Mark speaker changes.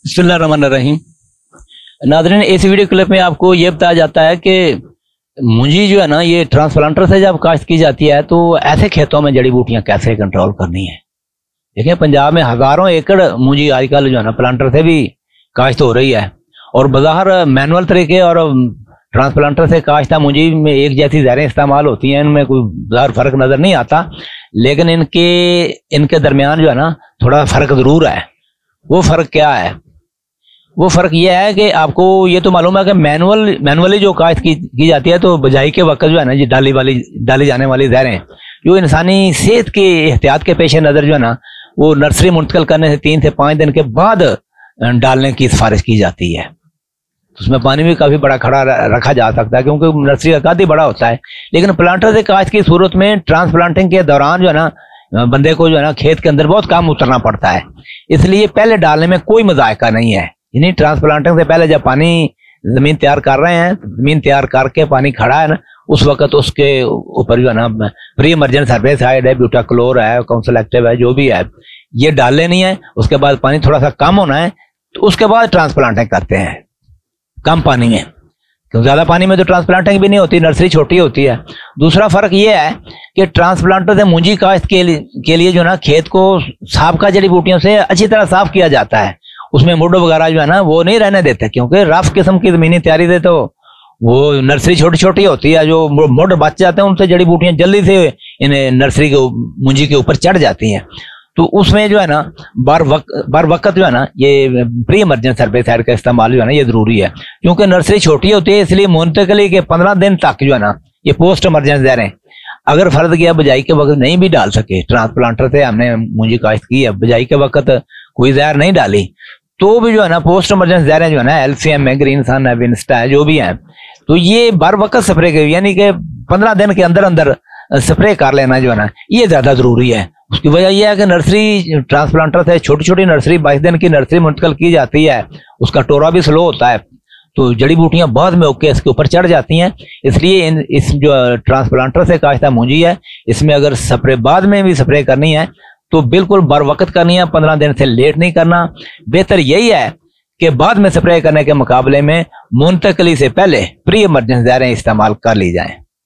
Speaker 1: बिस्मिल्लाहिर्रहमानिर्रहीम। नाज़रीन, इस वीडियो क्लिप में आपको ये बताया जाता है कि मुंजी जो है ना, ये ट्रांसप्लांटर से जब काश्त की जाती है तो ऐसे खेतों में जड़ी बूटियां कैसे कंट्रोल करनी है। देखिए, पंजाब में हजारों एकड़ मुंजी आजकल जो है ना प्लांटर से भी काश्त हो रही है, और बज़ाहिर मैनुअल तरीके और ट्रांसप्लांटर से काश्ता मुंजी में एक जैसी जहरें इस्तेमाल होती हैं, इनमें कोई बज़ाहिर फर्क नजर नहीं आता, लेकिन इनके दरमियान जो है ना थोड़ा फर्क जरूर है। वो फर्क क्या है? वो फर्क यह है कि आपको ये तो मालूम है कि मैनुअली जो काश्त की जाती है तो बजाई के वक्त जो है ना, ये डाली जाने वाली जहरें जो इंसानी सेहत के एहतियात के पेश नज़र जो है ना, वो नर्सरी मुंतकिल करने से 3 से 5 दिन के बाद डालने की सिफारिश की जाती है। तो उसमें पानी भी काफी बड़ा खड़ा रखा जा सकता है, क्योंकि नर्सरी का काफी बड़ा होता है। लेकिन प्लांटर से काश्त की सूरत में ट्रांसप्लांटिंग के दौरान जो है ना, बंदे को जो है ना खेत के अंदर बहुत कम उतरना पड़ता है, इसलिए पहले डालने में कोई मजायका नहीं है। यानी ट्रांसप्लांटिंग से पहले जब पानी जमीन तैयार कर रहे हैं, जमीन तैयार करके पानी खड़ा है ना, उस वक्त उसके ऊपर जो है ना प्री इमरजेंट सर्फेसाइड है, ब्यूटाक्लोर है, काउंसिल एक्टिव है, जो भी है, ये डाल लेनी है। उसके बाद पानी थोड़ा सा कम होना है, तो उसके बाद ट्रांसप्लांटिंग करते हैं कम पानी में, क्योंकि ज्यादा पानी में तो ट्रांसप्लांटिंग भी नहीं होती, नर्सरी छोटी होती है। दूसरा फर्क ये है कि ट्रांसप्लांटर से मुंजी काश्त के लिए जो ना खेत को साबका जड़ी बूटियों से अच्छी तरह साफ किया जाता है। उसमें मुड वगैरह जो है ना वो नहीं रहने देते, क्योंकि रफ किस्म की जमीनी तैयारी से तो वो नर्सरी छोटी छोटी होती है, जो मुड बच जाते हैं उनसे जड़ी बूटियां जल्दी से इन नर्सरी के मुंजी के ऊपर चढ़ जाती हैं। तो उसमें जो है ना बार वक्त जो है ना ये प्री इमरजेंट सर्फेसाइड का इस्तेमाल जो है ना ये जरूरी है, क्योंकि नर्सरी छोटी होती है, इसलिए मुंतकली के 15 दिन तक जो है ना ये पोस्ट इमरजेंट जहरें अगर फर्ज किया बजाई के वक्त नहीं भी डाल सके, ट्रांसप्लांटर से हमने मुंजी काश्त की है, बजाई के वक्त कोई जहर नहीं डाली, तो भी जो है ना पोस्ट इमरजेंट जहरें जो है ना एलसीएम है, ग्रीन सन है, विंस्टा है, जो भी है, तो ये बार वक्त स्प्रे के, यानी कि 15 दिन के अंदर अंदर स्प्रे कर लेना जो है ना ये ज्यादा जरूरी है। उसकी वजह यह है कि नर्सरी ट्रांसप्लांटर से छोटी छोटी नर्सरी 22 दिन की नर्सरी मुंतकिल की जाती है, उसका टोरा भी स्लो होता है, तो जड़ी बूटियां बाद में ओके इसके ऊपर चढ़ जाती हैं। इसलिए इस जो ट्रांसप्लांटर से काश्ता मुंजी है, इसमें अगर स्प्रे बाद में भी स्प्रे करनी है तो बिल्कुल बर वक्त करनी है, 15 दिन से लेट नहीं करना। बेहतर यही है कि बाद में स्प्रे करने के मुकाबले में मुंतकली से पहले प्री इमरजेंसी जहरें इस्तेमाल कर ली जाएं।